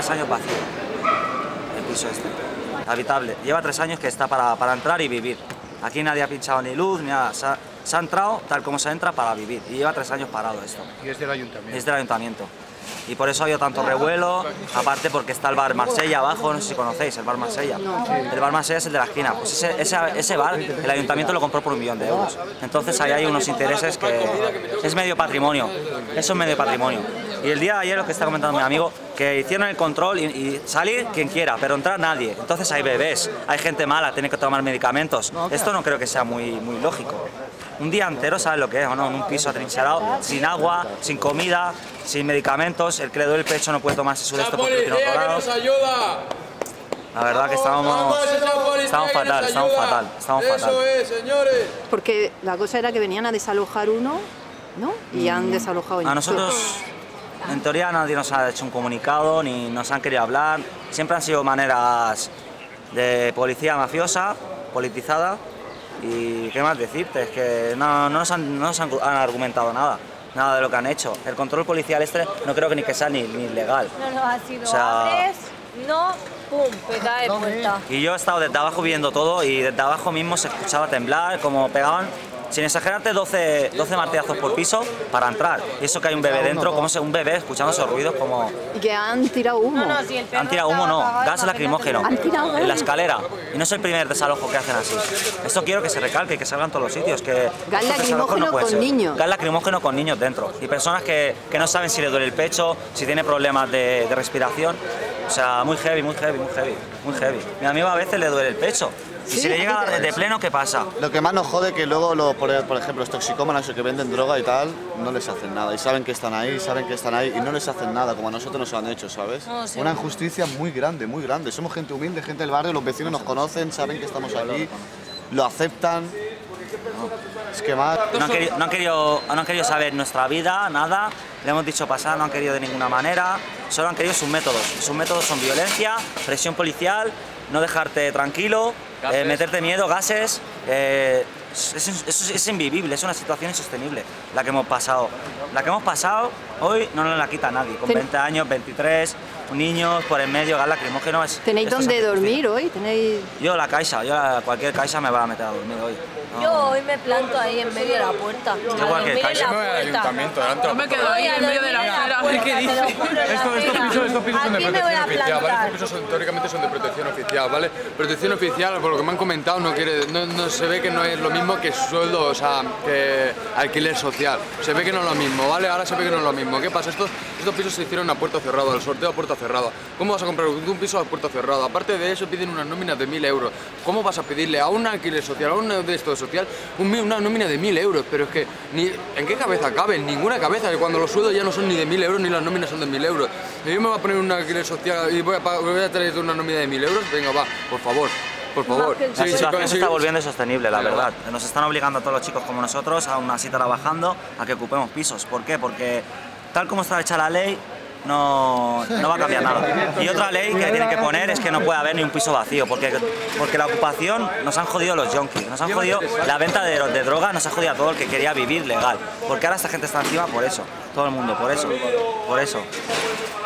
3 años vacío, el piso este, habitable. Lleva 3 años que está para entrar y vivir. Aquí nadie ha pinchado ni luz, ni nada. Se ha entrado tal como se entra para vivir. Y lleva 3 años parado esto. Y es del ayuntamiento. Es del ayuntamiento. Y por eso ha habido tanto revuelo, aparte porque está el bar Marsella abajo, no sé si conocéis, el bar Marsella. El bar Marsella es el de la esquina, pues ese bar el ayuntamiento lo compró por 1 millón de euros. Entonces ahí hay unos intereses que es medio patrimonio, eso es medio patrimonio. Y el día de ayer, lo que está comentando mi amigo, que hicieron el control y salir quien quiera, pero entrar nadie. Entonces hay bebés, hay gente mala, tiene que tomar medicamentos. Esto no creo que sea muy lógico. Un día entero, ¿sabes lo que es o no? En un piso atrincherado, sin agua, sin comida, sin medicamentos, el que le duele el pecho no puede tomarse su desto porque tiene otro grado. La verdad que estamos fatal, estamos fatal. Eso es, señores. Porque la cosa era que venían a desalojar uno, ¿no? Y han desalojado a nosotros, en teoría, nadie nos ha hecho un comunicado ni nos han querido hablar. Siempre han sido maneras de policía mafiosa, politizada. Y qué más decirte, es que no nos han argumentado nada de lo que han hecho. El control policial este no creo que ni que sea ni legal. No, ha sido, o sea, abres, no, pum, pegada de puerta. Y yo he estado desde abajo viendo todo y desde abajo mismo se escuchaba temblar, como pegaban, sin exagerarte, 12 martillazos por piso para entrar. Y eso que hay un bebé dentro, como un bebé escuchando esos ruidos como... Y que han tirado humo. No, si han tirado humo, no, gas lacrimógeno. ¿Han tirado en la escalera. Y no es el primer desalojo que hacen así. Esto quiero que se recalque y que salgan todos los sitios. Que gas lacrimógeno con niños. Gas lacrimógeno con niños dentro. Y personas que no saben si le duele el pecho, si tiene problemas de respiración. O sea, muy heavy. Mi amigo a veces le duele el pecho. Y si le llega de pleno, ¿qué pasa? Lo que más nos jode es que luego, por ejemplo, los toxicómanos que venden droga y tal, no les hacen nada. Y saben que están ahí, y no les hacen nada, como a nosotros nos han hecho, ¿sabes? Oh, sí. Una injusticia muy grande. Somos gente humilde, gente del barrio, los vecinos nos conocen, saben que estamos aquí, lo aceptan. Es que más... No han querido saber nuestra vida, nada. Le hemos dicho pasar, no han querido de ninguna manera. Solo han querido sus métodos. Sus métodos son violencia, presión policial, no dejarte tranquilo, meterte miedo, gases. Es invivible, es una situación insostenible la que hemos pasado. La que hemos pasado hoy no nos la quita nadie. Con 20 años, 23, niños por en medio, gas lacrimógeno. ¿Tenéis dónde dormir hoy? Yo cualquier caixa me va a meter a dormir hoy. No. Yo hoy me planto ahí en medio de la puerta. Yo cualquier caixa. Me voy al ayuntamiento, Yo me quedo ahí en medio de la fila a ver qué dice. Estos pisos son de Aquí me voy protección a oficial, ¿vale? plantar. Estos pisos teóricamente son de protección oficial, ¿vale? Protección oficial, por lo que me han comentado, no se ve que no es lo mismo que sueldo, o sea, que alquiler social. Se ve que no es lo mismo, ¿vale? Ahora se ve que no es lo mismo. ¿Qué pasa? Estos pisos se hicieron a puerta cerrada, el sorteo a puerta cerrada. ¿Cómo vas a comprar un piso a puerta cerrada? Aparte de eso, piden unas nóminas de 1.000 euros. ¿Cómo vas a pedirle a un alquiler social, a un de esto social, una nómina de 1.000 euros? Pero es que, ¿en qué cabeza cabe? En ninguna cabeza, que cuando los sueldos ya no son ni de 1.000 euros ni las nóminas son de 1.000 euros. Y yo me voy a poner un alquiler social y voy a traer una nómina de 1.000 euros, venga, va, por favor. Por favor. La situación se está volviendo insostenible, la verdad. Nos están obligando a todos los chicos como nosotros, aún así trabajando, a que ocupemos pisos. ¿Por qué? Porque tal como está hecha la ley, no va a cambiar nada. Y otra ley que tienen que poner es que no puede haber ni un piso vacío, porque la ocupación nos han jodido los yonkis, nos han jodido la venta de droga, nos ha jodido a todo el que quería vivir legal. Porque ahora esta gente está encima por eso, todo el mundo, por eso.